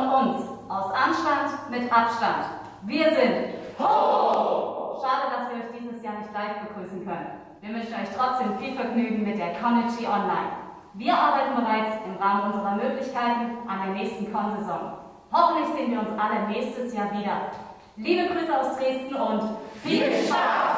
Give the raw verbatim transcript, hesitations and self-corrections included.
uns, aus Anstand mit Abstand. Wir sind Ho! Schade, dass wir euch dieses Jahr nicht live begrüßen können. Wir wünschen euch trotzdem viel Vergnügen mit der Konichi Online. Wir arbeiten bereits im Rahmen unserer Möglichkeiten an der nächsten Con-Saison. Hoffentlich sehen wir uns alle nächstes Jahr wieder. Liebe Grüße aus Dresden und viel Spaß!